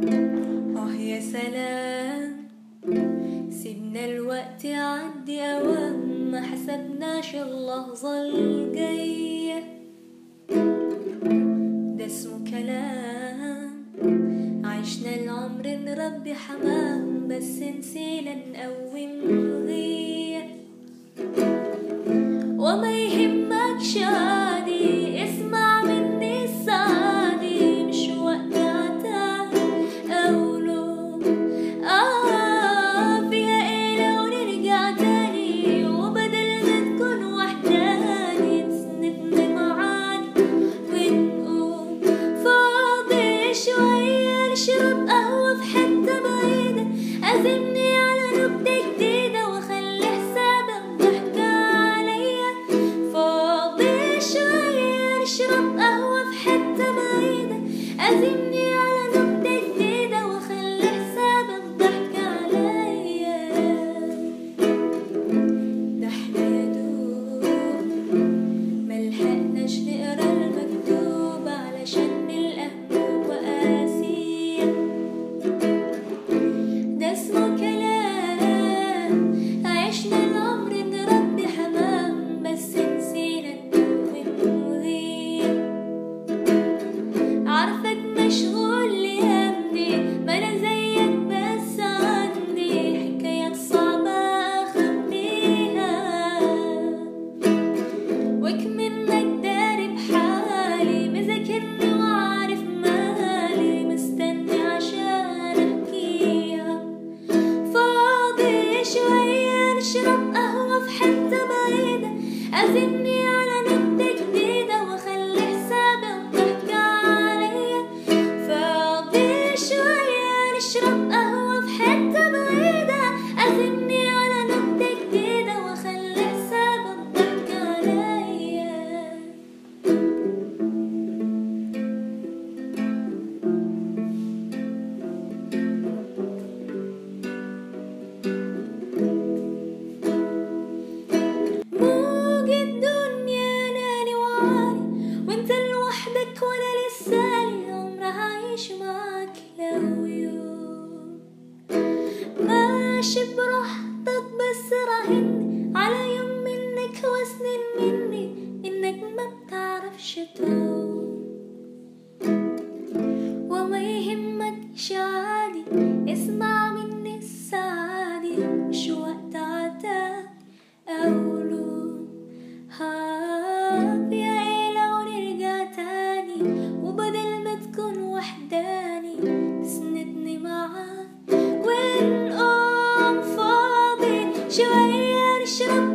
يا سلام، سيبنا الوقت يعدي أوام، ما حسبناش اللحظة الجاية. ده اسمه كلام، عشنا العمر نربي حمام، بس نسينا نقوم غية. وما يهمكش عادي، اسمع مني السعادي، مش وقت عتاب أو لوم. فيها ايه لو نرجع تاني، وبدل ما تكون وحداني تسندني معاك ونقوم. فاضي شوية نشرب قهوة في حتة بعيدة، أزمني على نكتة جديدة واخلي حسابك ضحكة عليا. فاضي شوية نشرب قهوة في حتة بعيدة، أزمني على نكتة جديدة واخلي حسابك ضحكة عليا. ده احنا يدوب ملحقناش نقرا المكتوب علشان نلقى هموم وقاسية. ده اسمه كلام، عشنا العمر نربي حمام، بس نسينا نقوم ونغيب. عارفك مشغول يهمني، ما انا زيك بس عندي حكايات صعبة اخبيها، وكمنك داري بحالي، مذاكرني وعارف مالي، مستني عشان احكيها. فاضي شوية نشرب قهوة في حتة بعيدة، أزمني على نكتة جديدة واخلي حسابي وضحكة عليا. فاضي شوية نشرب قهوة في حتة بعيدة، أزمني على نكتة جديدة واخلي حسابي وضحكة عليا. موج الدنيا ناني وعاني، وانت لوحدك وانا لسالي، عمر هعيش معاك لو يوم. ماشي براحتك بس راهني على يوم منك وسنين مني، انك ما بتعرفش توم. وما يهمكش عادي، اسمع مني السعادي، مش وقت عتاب أو لوم. يا ايه لو نرجع تاني، وبدل ما تكون وحداني تسندني معاك ونقوم. فاضي شوية نشرب